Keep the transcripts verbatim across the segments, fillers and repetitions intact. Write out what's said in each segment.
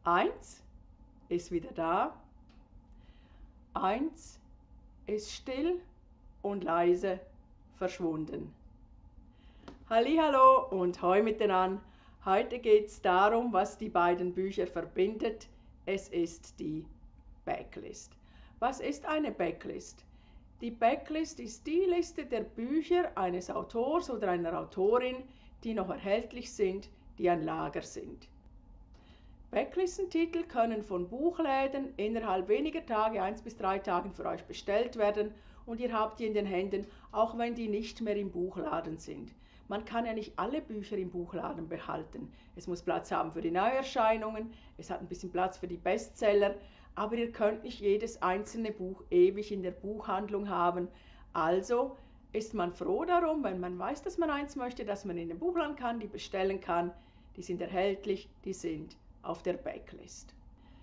Eins ist wieder da. Eins ist still und leise verschwunden. Hallihallo und hoi miteinander. Heute geht es darum, was die beiden Bücher verbindet. Es ist die Backlist. Was ist eine Backlist? Die Backlist ist die Liste der Bücher eines Autors oder einer Autorin, die noch erhältlich sind, die ein Lager sind. Backlistentitel können von Buchläden innerhalb weniger Tage, eins bis drei Tagen für euch bestellt werden und ihr habt die in den Händen, auch wenn die nicht mehr im Buchladen sind. Man kann ja nicht alle Bücher im Buchladen behalten. Es muss Platz haben für die Neuerscheinungen, es hat ein bisschen Platz für die Bestseller, aber ihr könnt nicht jedes einzelne Buch ewig in der Buchhandlung haben. Also ist man froh darum, wenn man weiß, dass man eins möchte, dass man in den Buchladen kann, die bestellen kann, die sind erhältlich, die sind auf der Backlist.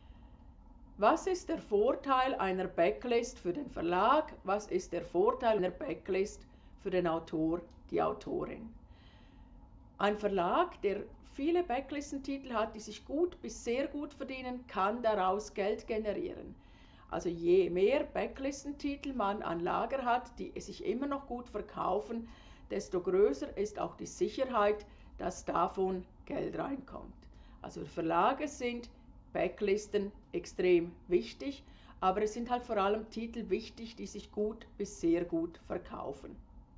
Was ist der Vorteil einer Backlist für den Verlag? Was ist der Vorteil einer Backlist für den Autor, die Autorin? Ein Verlag, der viele Backlistentitel hat, die sich gut bis sehr gut verdienen, kann daraus Geld generieren. Also je mehr Backlistentitel man an Lager hat, die sich immer noch gut verkaufen, desto größer ist auch die Sicherheit, dass davon Geld reinkommt. Also für Verlage sind Backlisten extrem wichtig, aber es sind halt vor allem Titel wichtig, die sich gut bis sehr gut verkaufen.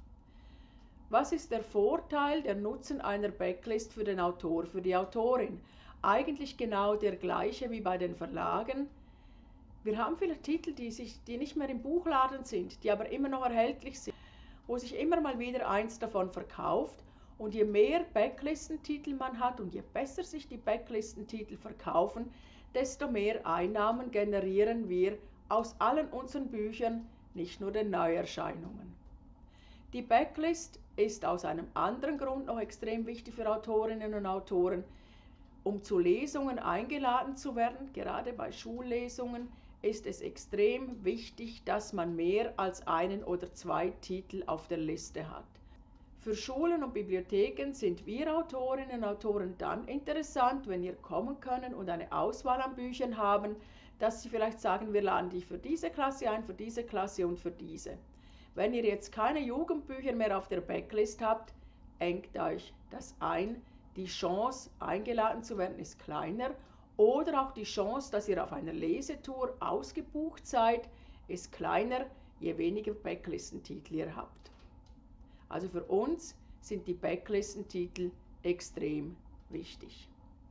Was ist der Vorteil, der Nutzen einer Backlist für den Autor, für die Autorin? Eigentlich genau der gleiche wie bei den Verlagen. Wir haben viele Titel, die, sich, die nicht mehr im Buchladen sind, die aber immer noch erhältlich sind, wo sich immer mal wieder eins davon verkauft. Und je mehr Backlistentitel man hat und je besser sich die Backlistentitel verkaufen, desto mehr Einnahmen generieren wir aus allen unseren Büchern, nicht nur den Neuerscheinungen. Die Backlist ist aus einem anderen Grund noch extrem wichtig für Autorinnen und Autoren. Um zu Lesungen eingeladen zu werden, gerade bei Schullesungen, ist es extrem wichtig, dass man mehr als einen oder zwei Titel auf der Liste hat. Für Schulen und Bibliotheken sind wir Autorinnen und Autoren dann interessant, wenn wir kommen können und eine Auswahl an Büchern haben, dass sie vielleicht sagen, wir laden dich für diese Klasse ein, für diese Klasse und für diese. Wenn ihr jetzt keine Jugendbücher mehr auf der Backlist habt, engt euch das ein. Die Chance, eingeladen zu werden, ist kleiner. Oder auch die Chance, dass ihr auf einer Lesetour ausgebucht seid, ist kleiner, je weniger Backlistentitel ihr habt. Also für uns sind die Backlistentitel extrem wichtig.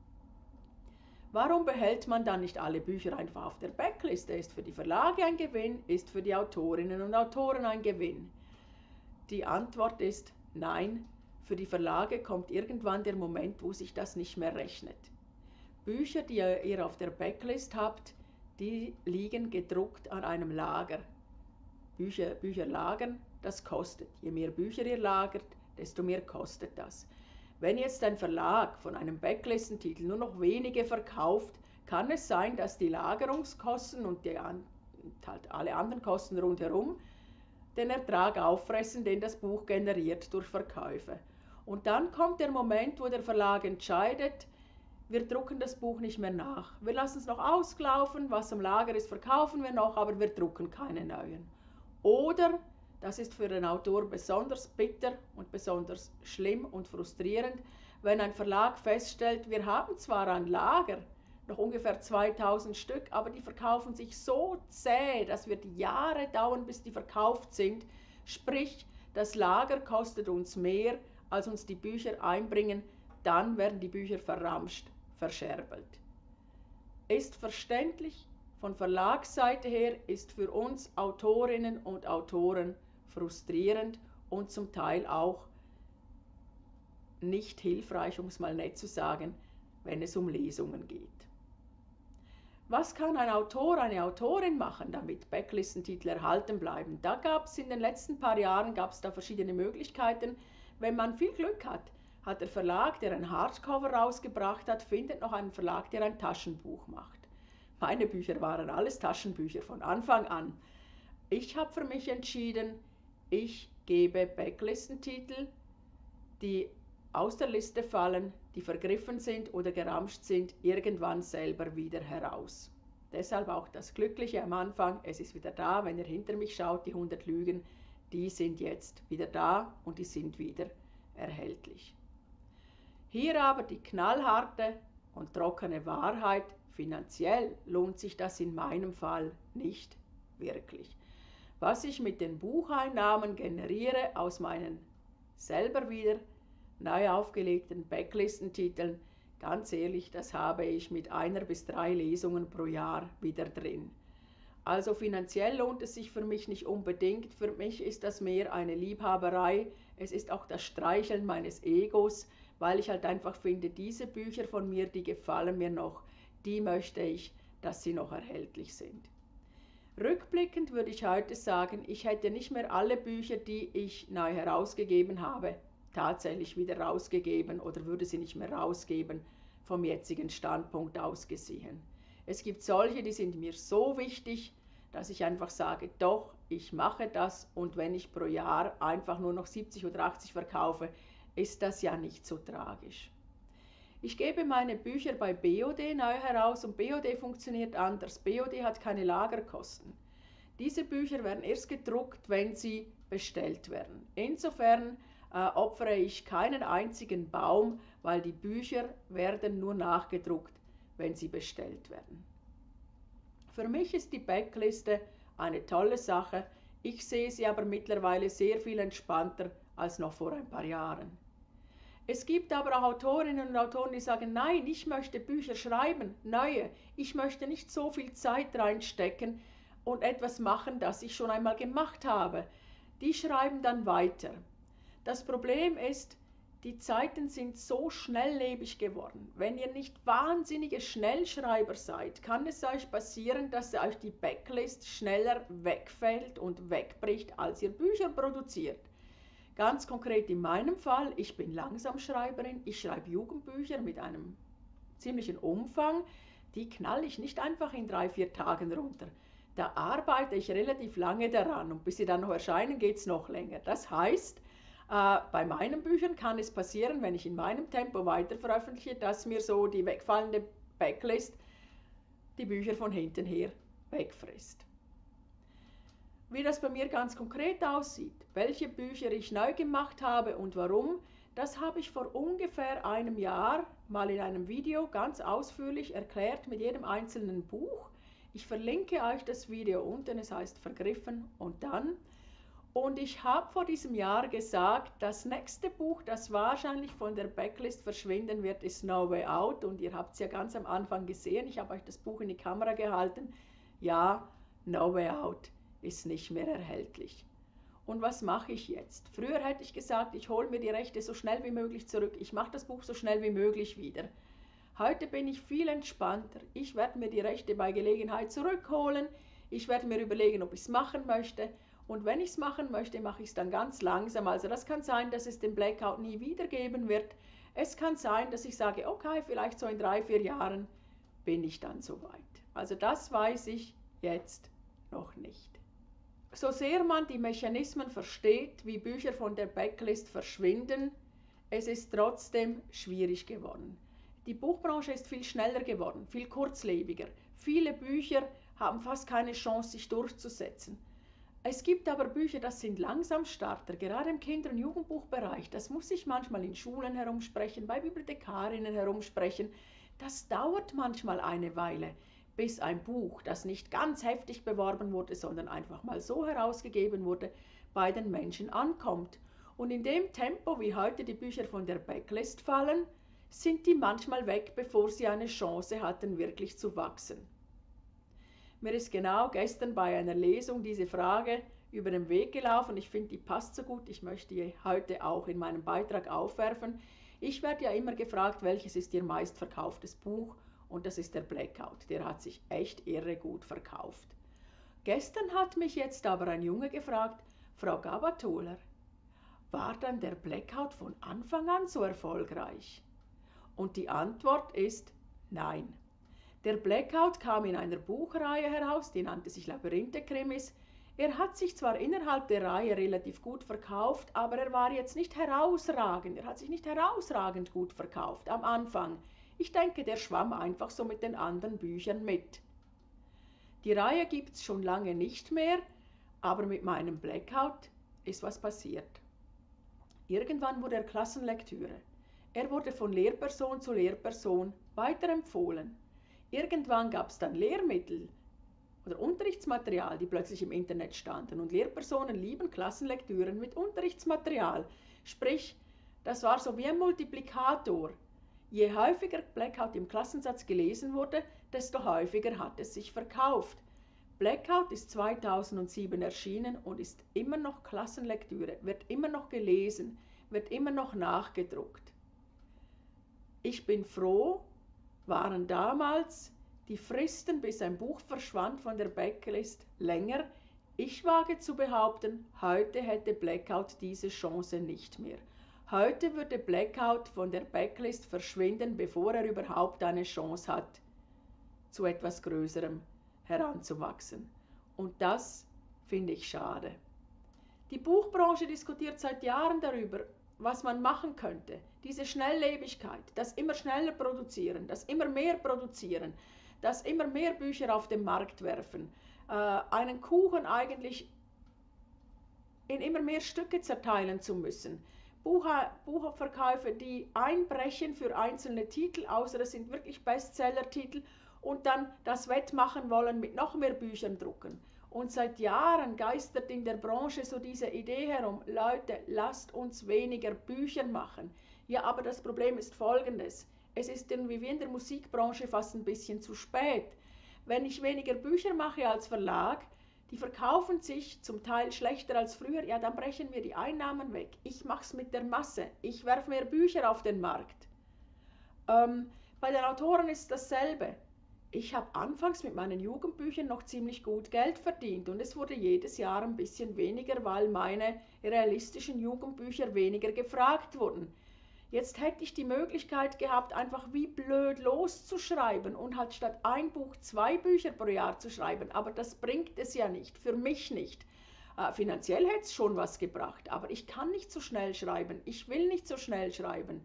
Warum behält man dann nicht alle Bücher einfach auf der Backliste? Ist für die Verlage ein Gewinn, ist für die Autorinnen und Autoren ein Gewinn? Die Antwort ist nein, für die Verlage kommt irgendwann der Moment, wo sich das nicht mehr rechnet. Bücher, die ihr auf der Backlist habt, die liegen gedruckt an einem Lager. Bücher, Bücher lagern, das kostet. Je mehr Bücher ihr lagert, desto mehr kostet das. Wenn jetzt ein Verlag von einem Backlistentitel nur noch wenige verkauft, kann es sein, dass die Lagerungskosten und die, halt alle anderen Kosten rundherum den Ertrag auffressen, den das Buch generiert durch Verkäufe. Und dann kommt der Moment, wo der Verlag entscheidet, wir drucken das Buch nicht mehr nach. Wir lassen es noch auslaufen, was am Lager ist, verkaufen wir noch, aber wir drucken keine neuen. Oder, das ist für den Autor besonders bitter und besonders schlimm und frustrierend, wenn ein Verlag feststellt, wir haben zwar ein Lager, noch ungefähr zweitausend Stück, aber die verkaufen sich so zäh, das wird Jahre dauern, bis die verkauft sind. Sprich, das Lager kostet uns mehr, als uns die Bücher einbringen, dann werden die Bücher verramscht, verscherbelt. Ist verständlich, von Verlagsseite her ist für uns Autorinnen und Autoren frustrierend und zum Teil auch nicht hilfreich, um es mal nett zu sagen, wenn es um Lesungen geht. Was kann ein Autor, eine Autorin machen, damit Backlistentitel erhalten bleiben? Da gab es in den letzten paar Jahren gab es da verschiedene Möglichkeiten. Wenn man viel Glück hat, hat der Verlag, der ein Hardcover rausgebracht hat, findet noch einen Verlag, der ein Taschenbuch macht. Meine Bücher waren alles Taschenbücher von Anfang an. Ich habe für mich entschieden, ich gebe Backlistentitel, die aus der Liste fallen, die vergriffen sind oder geramscht sind, irgendwann selber wieder heraus. Deshalb auch das Glückliche am Anfang, es ist wieder da, wenn ihr hinter mich schaut, die hundert Lügen, die sind jetzt wieder da und die sind wieder erhältlich. Hier aber die knallharte und trockene Wahrheit, finanziell lohnt sich das in meinem Fall nicht wirklich. Was ich mit den Bucheinnahmen generiere aus meinen selber wieder neu aufgelegten Backlistentiteln, ganz ehrlich, das habe ich mit einer bis drei Lesungen pro Jahr wieder drin. Also finanziell lohnt es sich für mich nicht unbedingt, für mich ist das mehr eine Liebhaberei, es ist auch das Streicheln meines Egos, weil ich halt einfach finde, diese Bücher von mir, die gefallen mir noch, die möchte ich, dass sie noch erhältlich sind. Rückblickend würde ich heute sagen, ich hätte nicht mehr alle Bücher, die ich neu herausgegeben habe, tatsächlich wieder rausgegeben oder würde sie nicht mehr rausgeben, vom jetzigen Standpunkt aus gesehen. Es gibt solche, die sind mir so wichtig, dass ich einfach sage, doch, ich mache das und wenn ich pro Jahr einfach nur noch siebzig oder achtzig verkaufe, ist das ja nicht so tragisch. Ich gebe meine Bücher bei B O D neu heraus und B O D funktioniert anders. B O D hat keine Lagerkosten. Diese Bücher werden erst gedruckt, wenn sie bestellt werden. Insofern äh, opfere ich keinen einzigen Baum, weil die Bücher werden nur nachgedruckt, wenn sie bestellt werden. Für mich ist die Backliste eine tolle Sache. Ich sehe sie aber mittlerweile sehr viel entspannter als noch vor ein paar Jahren. Es gibt aber auch Autorinnen und Autoren, die sagen, nein, ich möchte Bücher schreiben, neue. Ich möchte nicht so viel Zeit reinstecken und etwas machen, das ich schon einmal gemacht habe. Die schreiben dann weiter. Das Problem ist, die Zeiten sind so schnelllebig geworden. Wenn ihr nicht wahnsinnige Schnellschreiber seid, kann es euch passieren, dass euch die Backlist schneller wegfällt und wegbricht, als ihr Bücher produziert. Ganz konkret in meinem Fall, ich bin Langsamschreiberin, ich schreibe Jugendbücher mit einem ziemlichen Umfang, die knalle ich nicht einfach in drei, vier Tagen runter. Da arbeite ich relativ lange daran und bis sie dann noch erscheinen, geht es noch länger. Das heißt, äh, bei meinen Büchern kann es passieren, wenn ich in meinem Tempo weiter veröffentliche, dass mir so die wegfallende Backlist die Bücher von hinten her wegfrisst. Wie das bei mir ganz konkret aussieht, welche Bücher ich neu gemacht habe und warum, das habe ich vor ungefähr einem Jahr mal in einem Video ganz ausführlich erklärt mit jedem einzelnen Buch. Ich verlinke euch das Video unten, es heißt Vergriffen und dann. Und ich habe vor diesem Jahr gesagt, das nächste Buch, das wahrscheinlich von der Backlist verschwinden wird, ist No Way Out. Und ihr habt es ja ganz am Anfang gesehen, ich habe euch das Buch in die Kamera gehalten. Ja, No Way Out ist nicht mehr erhältlich. Und was mache ich jetzt? Früher hätte ich gesagt, ich hole mir die Rechte so schnell wie möglich zurück. Ich mache das Buch so schnell wie möglich wieder. Heute bin ich viel entspannter. Ich werde mir die Rechte bei Gelegenheit zurückholen. Ich werde mir überlegen, ob ich es machen möchte. Und wenn ich es machen möchte, mache ich es dann ganz langsam. Also das kann sein, dass es den Blackout nie wieder geben wird. Es kann sein, dass ich sage, okay, vielleicht so in drei, vier Jahren bin ich dann soweit. Also das weiß ich jetzt noch nicht. So sehr man die Mechanismen versteht, wie Bücher von der Backlist verschwinden, es ist trotzdem schwierig geworden. Die Buchbranche ist viel schneller geworden, viel kurzlebiger. Viele Bücher haben fast keine Chance, sich durchzusetzen. Es gibt aber Bücher, das sind Langsamstarter, gerade im Kinder- und Jugendbuchbereich. Das muss ich manchmal in Schulen herumsprechen, bei Bibliothekarinnen herumsprechen. Das dauert manchmal eine Weile, bis ein Buch, das nicht ganz heftig beworben wurde, sondern einfach mal so herausgegeben wurde, bei den Menschen ankommt. Und in dem Tempo, wie heute die Bücher von der Backlist fallen, sind die manchmal weg, bevor sie eine Chance hatten, wirklich zu wachsen. Mir ist genau gestern bei einer Lesung diese Frage über den Weg gelaufen. Ich finde, die passt so gut. Ich möchte die heute auch in meinem Beitrag aufwerfen. Ich werde ja immer gefragt, welches ist Ihr meistverkauftes Buch? Und das ist der Blackout. Der hat sich echt irre gut verkauft. Gestern hat mich jetzt aber ein Junge gefragt, Frau Gabatuller, war dann der Blackout von Anfang an so erfolgreich? Und die Antwort ist nein. Der Blackout kam in einer Buchreihe heraus, die nannte sich Labyrinthe-Krimis. Er hat sich zwar innerhalb der Reihe relativ gut verkauft, aber er war jetzt nicht herausragend. Er hat sich nicht herausragend gut verkauft am Anfang. Ich denke, der schwamm einfach so mit den anderen Büchern mit. Die Reihe gibt es schon lange nicht mehr, aber mit meinem Blackout ist was passiert. Irgendwann wurde er Klassenlektüre. Er wurde von Lehrperson zu Lehrperson weiterempfohlen. Irgendwann gab es dann Lehrmittel oder Unterrichtsmaterial, die plötzlich im Internet standen. Und Lehrpersonen lieben Klassenlektüren mit Unterrichtsmaterial. Sprich, das war so wie ein Multiplikator. Je häufiger Blackout im Klassensatz gelesen wurde, desto häufiger hat es sich verkauft. Blackout ist zweitausendsieben erschienen und ist immer noch Klassenlektüre, wird immer noch gelesen, wird immer noch nachgedruckt. Ich bin froh, waren damals die Fristen, bis ein Buch verschwand von der Backlist, länger. Ich wage zu behaupten, heute hätte Blackout diese Chance nicht mehr. Heute würde Blackout von der Backlist verschwinden, bevor er überhaupt eine Chance hat, zu etwas Größerem heranzuwachsen. Und das finde ich schade. Die Buchbranche diskutiert seit Jahren darüber, was man machen könnte. Diese Schnelllebigkeit, das immer schneller produzieren, das immer mehr produzieren, das immer mehr Bücher auf den Markt werfen, äh, einen Kuchen eigentlich in immer mehr Stücke zerteilen zu müssen. Buchverkäufe, die einbrechen für einzelne Titel, außer es sind wirklich Bestseller-Titel, und dann das wettmachen wollen mit noch mehr Büchern drucken. Und seit Jahren geistert in der Branche so diese Idee herum, Leute, lasst uns weniger Bücher machen. Ja, aber das Problem ist folgendes, es ist irgendwie wie in der Musikbranche fast ein bisschen zu spät. Wenn ich weniger Bücher mache als Verlag, die verkaufen sich zum Teil schlechter als früher, ja, dann brechen mir die Einnahmen weg. Ich mache es mit der Masse, ich werfe mehr Bücher auf den Markt. Ähm, bei den Autoren ist dasselbe. Ich habe anfangs mit meinen Jugendbüchern noch ziemlich gut Geld verdient und es wurde jedes Jahr ein bisschen weniger, weil meine realistischen Jugendbücher weniger gefragt wurden. Jetzt hätte ich die Möglichkeit gehabt, einfach wie blöd loszuschreiben und halt statt ein Buch zwei Bücher pro Jahr zu schreiben. Aber das bringt es ja nicht, für mich nicht. Äh, finanziell hätte es schon was gebracht, aber ich kann nicht so schnell schreiben. Ich will nicht so schnell schreiben.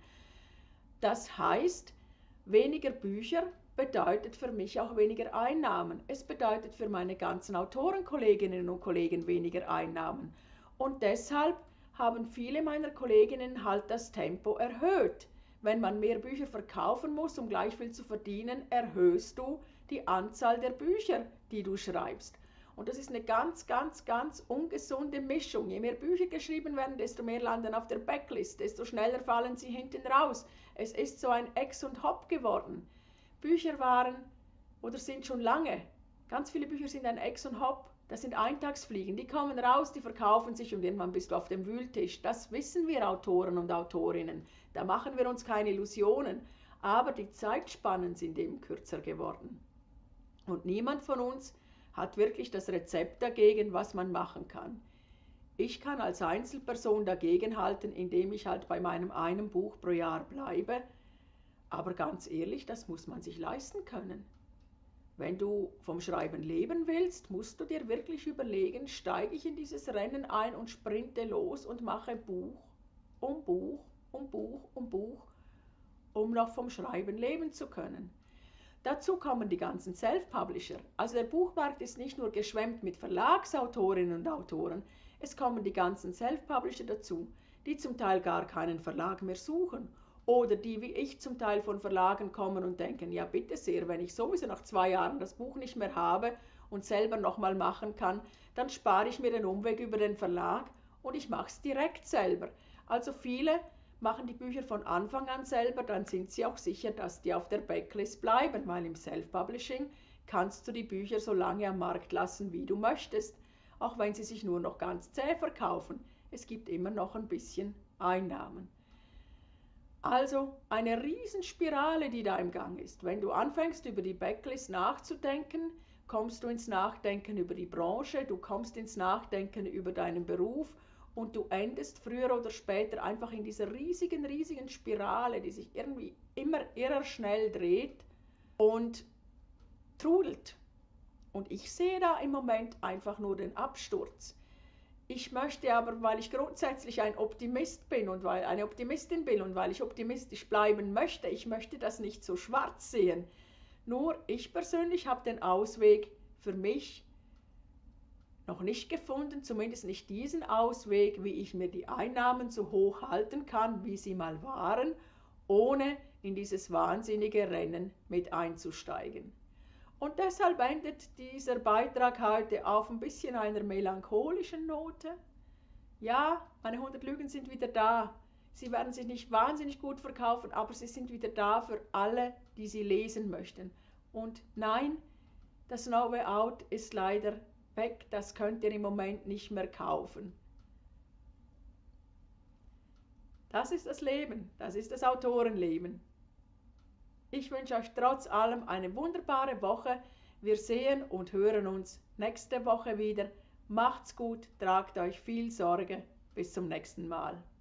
Das heißt, weniger Bücher bedeutet für mich auch weniger Einnahmen. Es bedeutet für meine ganzen Autorenkolleginnen und Kollegen weniger Einnahmen. Und deshalb haben viele meiner Kolleginnen halt das Tempo erhöht. Wenn man mehr Bücher verkaufen muss, um gleich viel zu verdienen, erhöhst du die Anzahl der Bücher, die du schreibst. Und das ist eine ganz, ganz, ganz ungesunde Mischung. Je mehr Bücher geschrieben werden, desto mehr landen auf der Backlist, desto schneller fallen sie hinten raus. Es ist so ein Ex und Hop geworden. Bücher waren oder sind schon lange, ganz viele Bücher sind ein Ex und Hop. Das sind Eintagsfliegen, die kommen raus, die verkaufen sich und irgendwann bist du auf dem Wühltisch. Das wissen wir Autoren und Autorinnen, da machen wir uns keine Illusionen. Aber die Zeitspannen sind eben kürzer geworden. Und niemand von uns hat wirklich das Rezept dagegen, was man machen kann. Ich kann als Einzelperson dagegenhalten, indem ich halt bei meinem einen Buch pro Jahr bleibe. Aber ganz ehrlich, das muss man sich leisten können. Wenn du vom Schreiben leben willst, musst du dir wirklich überlegen, steige ich in dieses Rennen ein und sprinte los und mache Buch um Buch um Buch um Buch, um noch vom Schreiben leben zu können. Dazu kommen die ganzen Self-Publisher. Also der Buchmarkt ist nicht nur geschwemmt mit Verlagsautorinnen und Autoren, es kommen die ganzen Self-Publisher dazu, die zum Teil gar keinen Verlag mehr suchen. Oder die wie ich zum Teil von Verlagen kommen und denken, ja bitte sehr, wenn ich sowieso nach zwei Jahren das Buch nicht mehr habe und selber nochmal machen kann, dann spare ich mir den Umweg über den Verlag und ich mache es direkt selber. Also viele machen die Bücher von Anfang an selber, dann sind sie auch sicher, dass die auf der Backlist bleiben, weil im Self-Publishing kannst du die Bücher so lange am Markt lassen, wie du möchtest, auch wenn sie sich nur noch ganz zäh verkaufen. Es gibt immer noch ein bisschen Einnahmen. Also eine Riesenspirale, die da im Gang ist. Wenn du anfängst, über die Backlist nachzudenken, kommst du ins Nachdenken über die Branche, du kommst ins Nachdenken über deinen Beruf und du endest früher oder später einfach in dieser riesigen, riesigen Spirale, die sich irgendwie immer irrer schnell dreht und trudelt. Und ich sehe da im Moment einfach nur den Absturz. Ich möchte aber, weil ich grundsätzlich ein Optimist bin und weil eine Optimistin bin und weil ich optimistisch bleiben möchte, ich möchte das nicht so schwarz sehen. Nur ich persönlich habe den Ausweg für mich noch nicht gefunden, zumindest nicht diesen Ausweg, wie ich mir die Einnahmen so hoch halten kann, wie sie mal waren, ohne in dieses wahnsinnige Rennen mit einzusteigen. Und deshalb endet dieser Beitrag heute auf ein bisschen einer melancholischen Note. Ja, meine hundert Lügen sind wieder da. Sie werden sich nicht wahnsinnig gut verkaufen, aber sie sind wieder da für alle, die sie lesen möchten. Und nein, das No Way Out ist leider weg, das könnt ihr im Moment nicht mehr kaufen. Das ist das Leben, das ist das Autorenleben. Ich wünsche euch trotz allem eine wunderbare Woche. Wir sehen und hören uns nächste Woche wieder. Macht's gut, tragt euch viel Sorge. Bis zum nächsten Mal.